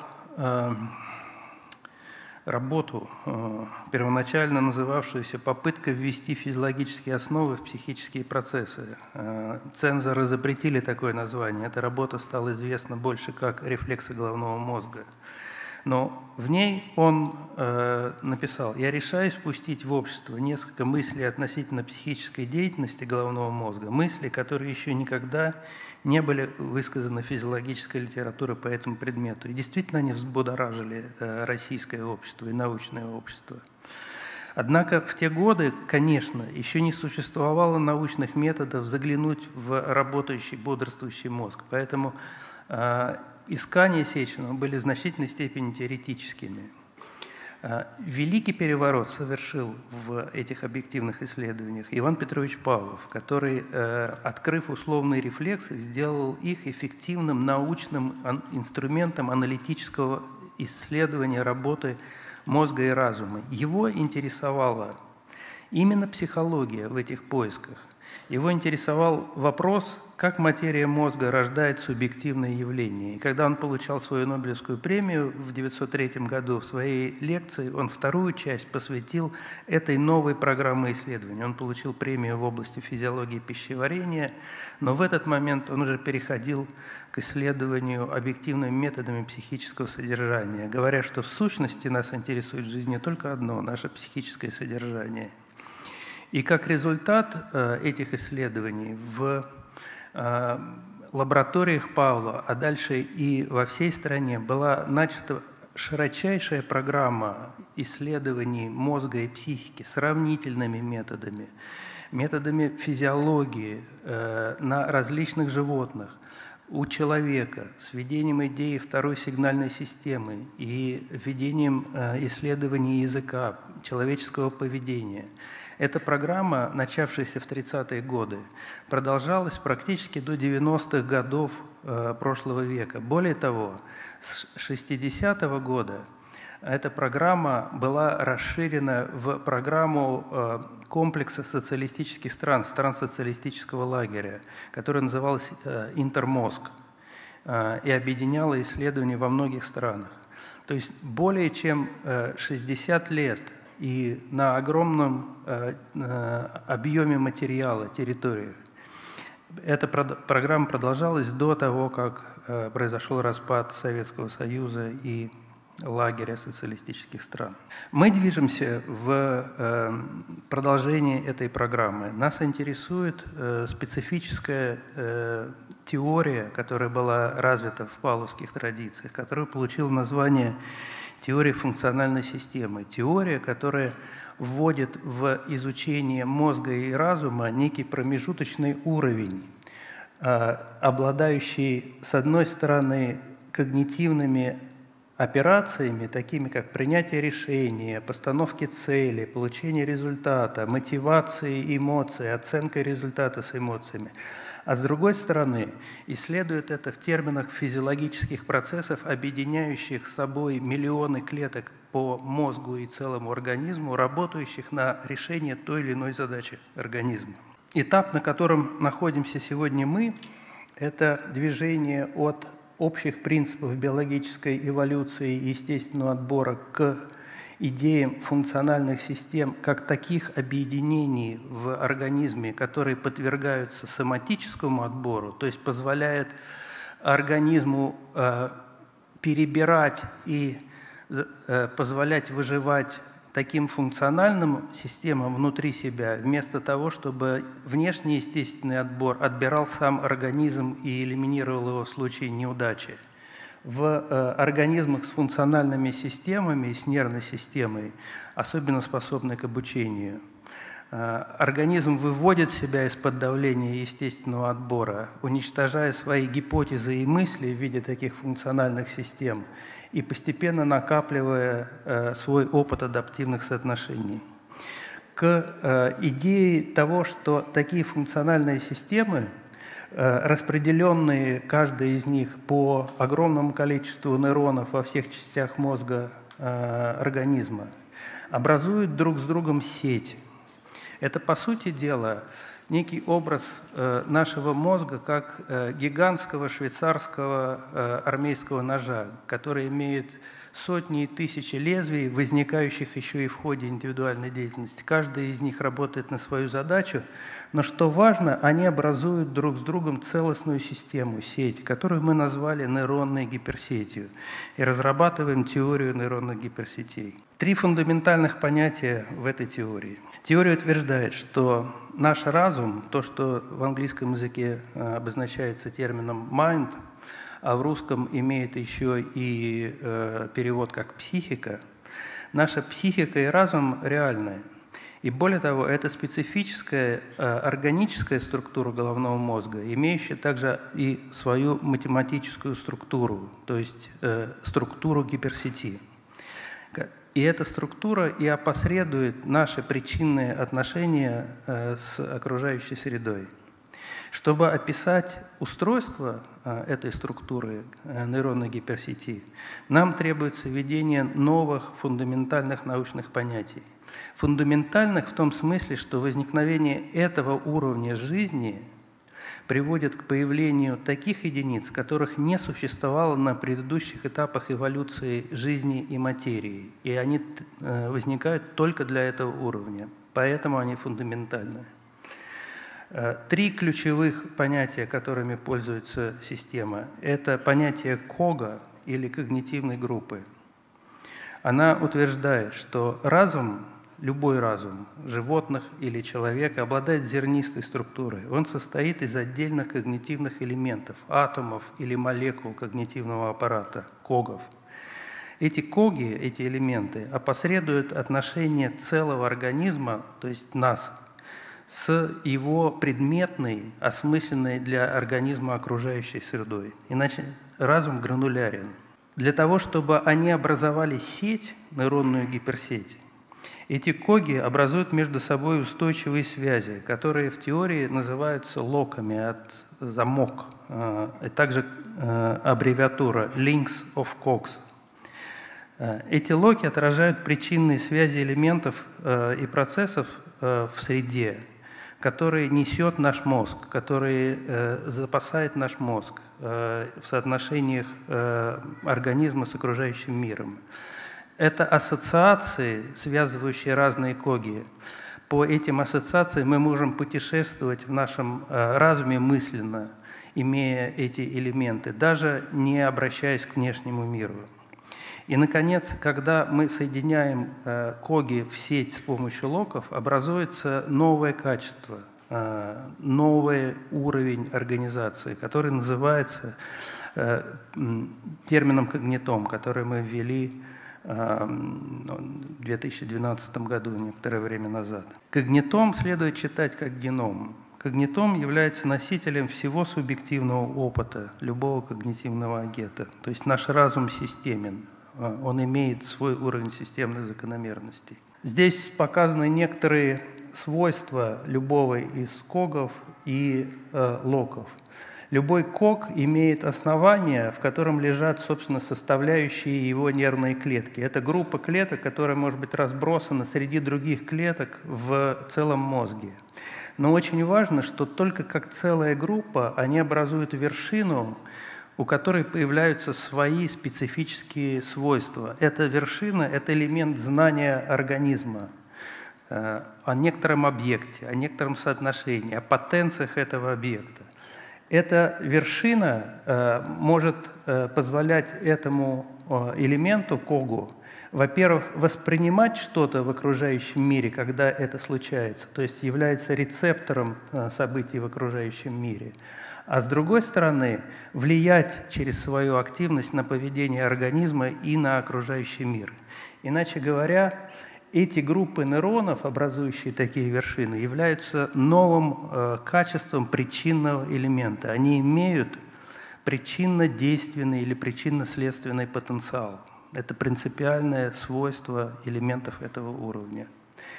работу, первоначально называвшуюся «Попытка ввести физиологические основы в психические процессы». Цензоры запретили такое название. Эта работа стала известна больше как «Рефлексы головного мозга». Но в ней он э, написал: «Я решаюсь пустить в общество несколько мыслей относительно психической деятельности головного мозга, мысли, которые еще никогда не были высказаны в физиологической литературе по этому предмету». И действительно они взбудоражили э, российское общество и научное общество. Однако в те годы, конечно, еще не существовало научных методов заглянуть в работающий, бодрствующий мозг. Поэтому э, искания Сеченова были в значительной степени теоретическими. Великий переворот совершил в этих объективных исследованиях Иван Петрович Павлов, который, открыв условные рефлексы, сделал их эффективным научным инструментом аналитического исследования работы мозга и разума. Его интересовала именно психология в этих поисках. Его интересовал вопрос, как материя мозга рождает субъективные явления. И когда он получал свою Нобелевскую премию в тысяча девятьсот третьем году, в своей лекции он вторую часть посвятил этой новой программе исследований. Он получил премию в области физиологии пищеварения, но в этот момент он уже переходил к исследованию объективными методами психического содержания, говоря, что в сущности нас интересует в жизни только одно – наше психическое содержание. И как результат э, этих исследований в э, лабораториях Павла, а дальше и во всей стране была начата широчайшая программа исследований мозга и психики сравнительными методами, методами физиологии э, на различных животных, у человека, с введением идеи второй сигнальной системы и введением э, исследований языка, человеческого поведения. Эта программа, начавшаяся в тридцатые годы, продолжалась практически до девяностых годов э, прошлого века. Более того, с шестидесятого года эта программа была расширена в программу э, комплекса социалистических стран, стран социалистического лагеря, которая называлась э, «Интермозг» э, и объединяла исследования во многих странах. То есть более чем э, шестьдесят лет и на огромном э, э, объеме материала, территории. Эта программа продолжалась до того, как э, произошел распад Советского Союза и лагеря социалистических стран. Мы движемся в э, продолжении этой программы. Нас интересует э, специфическая э, теория, которая была развита в павловских традициях, которая получила название теория функциональной системы. Теория, которая вводит в изучение мозга и разума некий промежуточный уровень, обладающий, с одной стороны, когнитивными операциями, такими как принятие решения, постановки цели, получение результата, мотивации эмоций, оценка результата с эмоциями. А с другой стороны, исследует это в терминах физиологических процессов, объединяющих с собой миллионы клеток по мозгу и целому организму, работающих на решение той или иной задачи организма. Этап, на котором находимся сегодня мы, это движение от общих принципов биологической эволюции и естественного отбора к идеям функциональных систем как таких объединений в организме, которые подвергаются соматическому отбору, то есть позволяют организму э, перебирать и позволять выживать таким функциональным системам внутри себя, вместо того, чтобы внешний естественный отбор отбирал сам организм и элиминировал его в случае неудачи. В организмах с функциональными системами, с нервной системой, особенно способны к обучению, организм выводит себя из-под давления естественного отбора, уничтожая свои гипотезы и мысли в виде таких функциональных систем и постепенно накапливая э, свой опыт адаптивных соотношений. К э, идее того, что такие функциональные системы, э, распределенные каждая из них по огромному количеству нейронов во всех частях мозга э, организма, образуют друг с другом сеть. Это, по сути дела, некий образ э, нашего мозга как э, гигантского швейцарского э, армейского ножа, который имеет сотни и тысячи лезвий, возникающих еще и в ходе индивидуальной деятельности. Каждая из них работает на свою задачу, но что важно, они образуют друг с другом целостную систему, сеть, которую мы назвали нейронной гиперсетью, и разрабатываем теорию нейронных гиперсетей. Три фундаментальных понятия в этой теории. Теория утверждает, что наш разум, то, что в английском языке обозначается термином mind, а в русском имеет еще и э, перевод как психика, наша психика и разум реальны. И более того, это специфическая э, органическая структура головного мозга, имеющая также и свою математическую структуру, то есть э, структуру гиперсети. И эта структура и опосредует наши причинные отношения э, с окружающей средой. Чтобы описать устройство этой структуры нейронной гиперсети, нам требуется введение новых фундаментальных научных понятий. Фундаментальных в том смысле, что возникновение этого уровня жизни приводит к появлению таких единиц, которых не существовало на предыдущих этапах эволюции жизни и материи. И они возникают только для этого уровня, поэтому они фундаментальны. Три ключевых понятия, которыми пользуется система, это понятие кога или когнитивной группы. Она утверждает, что разум, любой разум, животных или человека, обладает зернистой структурой. Он состоит из отдельных когнитивных элементов, атомов или молекул когнитивного аппарата, когов. Эти коги, эти элементы, опосредуют отношение целого организма, то есть нас, с его предметной, осмысленной для организма окружающей средой. Иначе разум гранулярен. Для того, чтобы они образовали сеть, нейронную гиперсеть, эти коги образуют между собой устойчивые связи, которые в теории называются локами от замок, и также аббревиатура links of cogs. Эти локи отражают причинные связи элементов и процессов в среде, который несет наш мозг, который э, запасает наш мозг э, в соотношениях э, организма с окружающим миром. Это ассоциации, связывающие разные коги. По этим ассоциациям мы можем путешествовать в нашем э, разуме мысленно, имея эти элементы, даже не обращаясь к внешнему миру. И, наконец, когда мы соединяем э, коги в сеть с помощью локов, образуется новое качество, э, новый уровень организации, который называется э, термином когнитом, который мы ввели э, в две тысячи двенадцатом году, некоторое время назад. Когнитом следует читать как геном. Когнитом является носителем всего субъективного опыта любого когнитивного агента, то есть наш разум системен. Он имеет свой уровень системных закономерностей. Здесь показаны некоторые свойства любого из когов и э, локов. Любой ког имеет основание, в котором лежат, собственно, составляющие его нервные клетки. Это группа клеток, которая может быть разбросана среди других клеток в целом мозге. Но очень важно, что только как целая группа они образуют вершину, у которой появляются свои специфические свойства. Эта вершина – это элемент знания организма э, о некотором объекте, о некотором соотношении, о потенциях этого объекта. Эта вершина э, может э, позволять этому э, элементу когу, во-первых, воспринимать что-то в окружающем мире, когда это случается, то есть является рецептором э, событий в окружающем мире, а с другой стороны, влиять через свою активность на поведение организма и на окружающий мир. Иначе говоря, эти группы нейронов, образующие такие вершины, являются новым э, качеством причинного элемента. Они имеют причинно-действенный или причинно-следственный потенциал. Это принципиальное свойство элементов этого уровня.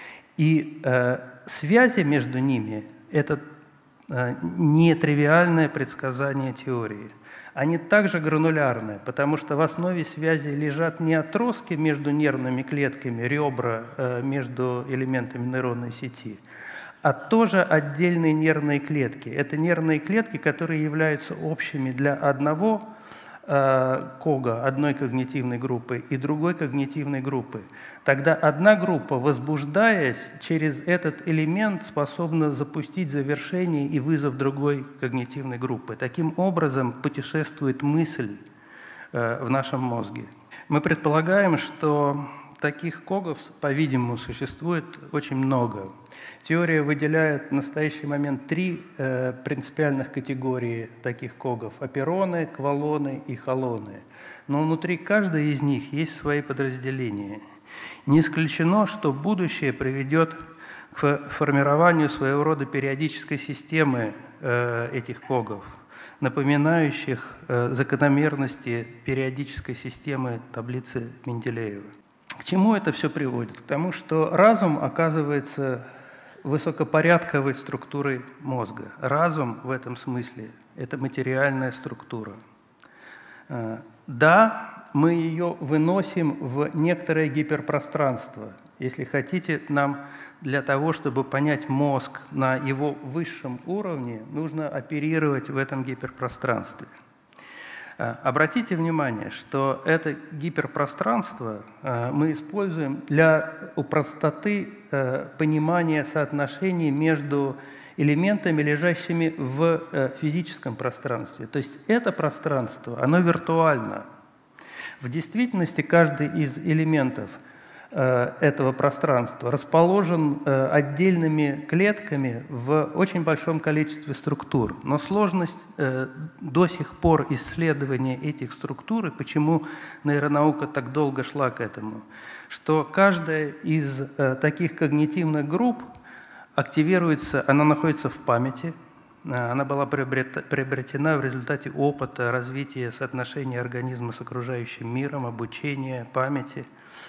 И э, связи между ними – это э, нетривиальное предсказание теории. Они также гранулярны, потому что в основе связи лежат не отростки между нервными клетками, ребра э, между элементами нейронной сети, а тоже отдельные нервные клетки. Это нервные клетки, которые являются общими для одного э, кога, одной когнитивной группы и другой когнитивной группы. Тогда одна группа, возбуждаясь через этот элемент, способна запустить завершение и вызов другой когнитивной группы. Таким образом путешествует мысль э, в нашем мозге. Мы предполагаем, что таких когов, по-видимому, существует очень много. Теория выделяет в настоящий момент три э, принципиальных категории таких когов – апероны, квалоны и холоны. Но внутри каждой из них есть свои подразделения. Не исключено, что будущее приведет к формированию своего рода периодической системы э, этих когов, напоминающих э, закономерности периодической системы таблицы Менделеева. К чему это все приводит? К тому, что разум оказывается высокопорядковой структурой мозга. Разум в этом смысле – это материальная структура. Да, мы ее выносим в некоторое гиперпространство. Если хотите, нам для того, чтобы понять мозг на его высшем уровне, нужно оперировать в этом гиперпространстве. Обратите внимание, что это гиперпространство мы используем для простоты понимания соотношений между элементами, лежащими в физическом пространстве. То есть это пространство, оно виртуально. В действительности каждый из элементов этого пространства расположен отдельными клетками в очень большом количестве структур. Но сложность до сих пор исследования этих структур, и почему нейронаука так долго шла к этому, что каждая из таких когнитивных групп активируется, она находится в памяти, она была приобретена в результате опыта, развития соотношения организма с окружающим миром, обучения, памяти.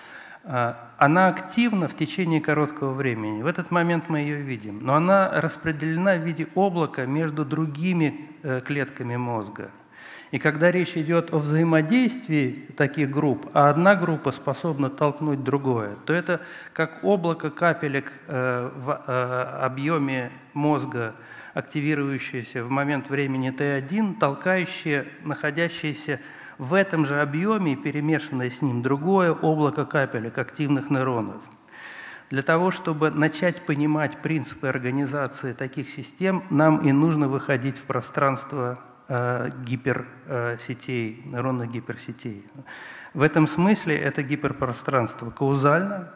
Она активна в течение короткого времени. В этот момент мы ее видим. Но она распределена в виде облака между другими клетками мозга. И когда речь идет о взаимодействии таких групп, а одна группа способна толкнуть другое, то это как облако капелек в объеме мозга, активирующееся в момент времени Т один, толкающее находящееся в этом же объеме, перемешанное с ним другое облако капелек активных нейронов. Для того, чтобы начать понимать принципы организации таких систем, нам и нужно выходить в пространство э, гиперсетей, нейронных гиперсетей. В этом смысле это гиперпространство каузально.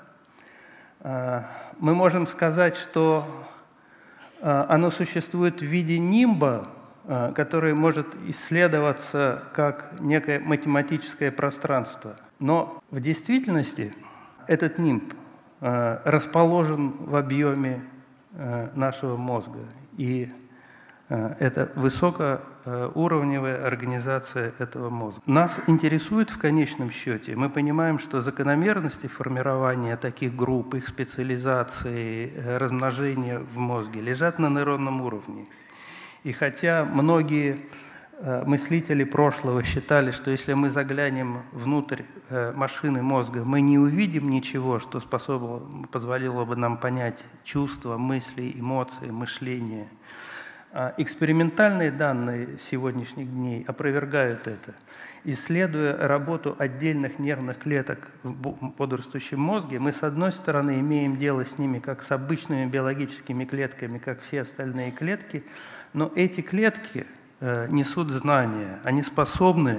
Э, мы можем сказать, что э, оно существует в виде нимба, который может исследоваться как некое математическое пространство. Но в действительности этот нимб расположен в объеме нашего мозга. И это высокоуровневая организация этого мозга. Нас интересует в конечном счете, мы понимаем, что закономерности формирования таких групп, их специализации, размножения в мозге лежат на нейронном уровне. И хотя многие мыслители прошлого считали, что если мы заглянем внутрь машины мозга, мы не увидим ничего, что способно, позволило бы нам понять чувства, мысли, эмоции, мышление. Экспериментальные данные сегодняшних дней опровергают это. Исследуя работу отдельных нервных клеток в бодрствующем мозге, мы, с одной стороны, имеем дело с ними как с обычными биологическими клетками, как все остальные клетки, но эти клетки несут знания, они способны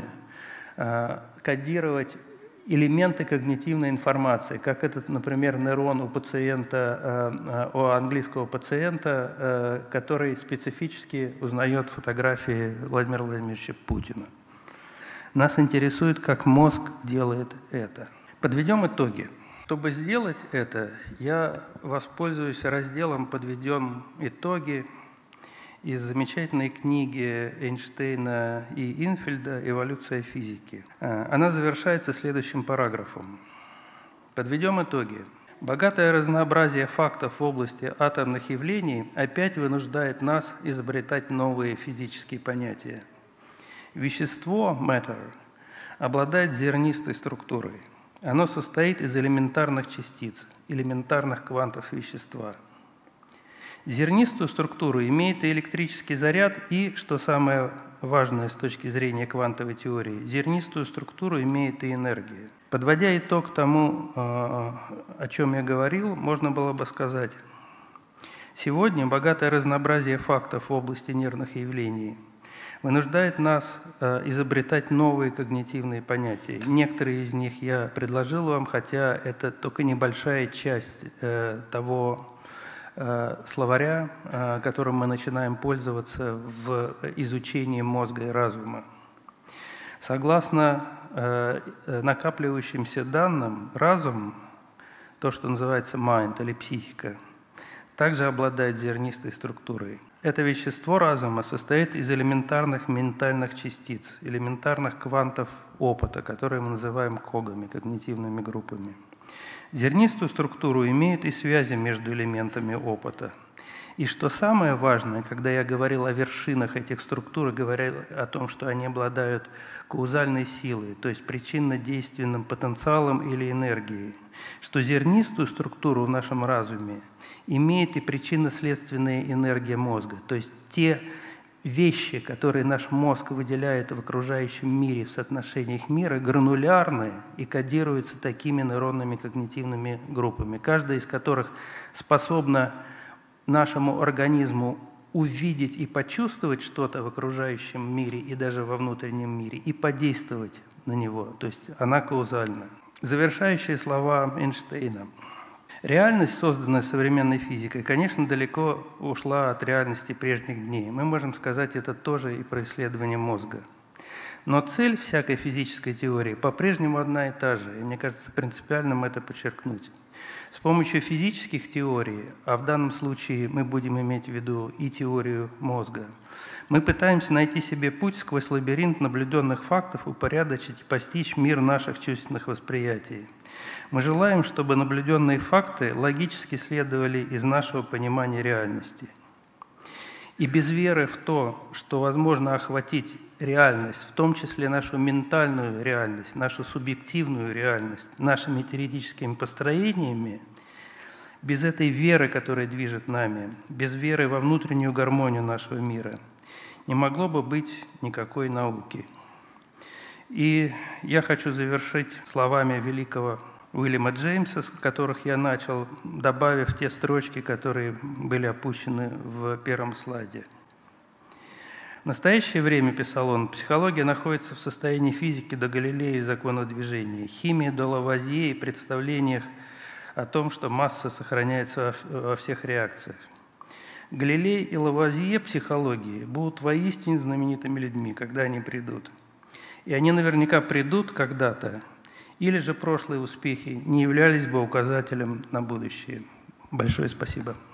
кодировать элементы когнитивной информации, как этот, например, нейрон у пациента, у английского пациента, который специфически узнает фотографии Владимира Владимировича Путина. Нас интересует, как мозг делает это. Подведем итоги. Чтобы сделать это, я воспользуюсь разделом «Подведем итоги» из замечательной книги Эйнштейна и Инфельда «Эволюция физики». Она завершается следующим параграфом. Подведем итоги. Богатое разнообразие фактов в области атомных явлений опять вынуждает нас изобретать новые физические понятия. Вещество, matter, обладает зернистой структурой. Оно состоит из элементарных частиц, элементарных квантов вещества. Зернистую структуру имеет и электрический заряд, и, что самое важное с точки зрения квантовой теории, зернистую структуру имеет и энергия. Подводя итог тому, о чем я говорил, можно было бы сказать, сегодня богатое разнообразие фактов в области нервных явлений вынуждает нас изобретать новые когнитивные понятия. Некоторые из них я предложил вам, хотя это только небольшая часть того словаря, которым мы начинаем пользоваться в изучении мозга и разума. Согласно накапливающимся данным, разум, то, что называется mind или психика, также обладает зернистой структурой. Это вещество разума состоит из элементарных ментальных частиц, элементарных квантов опыта, которые мы называем когами, когнитивными группами. Зернистую структуру имеют и связи между элементами опыта. И что самое важное, когда я говорил о вершинах этих структур, говорил о том, что они обладают каузальной силой, то есть причинно-действенным потенциалом или энергией, что зернистую структуру в нашем разуме имеет и причинно-следственная энергия мозга, то есть те вещи, которые наш мозг выделяет в окружающем мире в соотношениях мира, гранулярны и кодируются такими нейронными когнитивными группами, каждая из которых способна нашему организму увидеть и почувствовать что-то в окружающем мире и даже во внутреннем мире и подействовать на него, то есть она каузальна. Завершающие слова Эйнштейна. Реальность, созданная современной физикой, конечно, далеко ушла от реальности прежних дней. Мы можем сказать это тоже и про исследование мозга. Но цель всякой физической теории по-прежнему одна и та же, и мне кажется принципиальным это подчеркнуть. С помощью физических теорий, а в данном случае мы будем иметь в виду и теорию мозга, мы пытаемся найти себе путь сквозь лабиринт наблюденных фактов, упорядочить и постичь мир наших чувственных восприятий. Мы желаем, чтобы наблюденные факты логически следовали из нашего понимания реальности. И без веры в то, что возможно охватить реальность, в том числе нашу ментальную реальность, нашу субъективную реальность, нашими теоретическими построениями, без этой веры, которая движет нами, без веры во внутреннюю гармонию нашего мира, не могло бы быть никакой науки. И я хочу завершить словами великого Уильяма Джеймса, с которых я начал, добавив те строчки, которые были опущены в первом слайде. В настоящее время, писал он, психология находится в состоянии физики до Галилея и законов движения, химии до Лавуазье и представлениях о том, что масса сохраняется во всех реакциях. Галилей и Лавуазье психологии будут воистине знаменитыми людьми, когда они придут. И они наверняка придут когда-то, или же прошлые успехи не являлись бы указателем на будущее. Большое спасибо.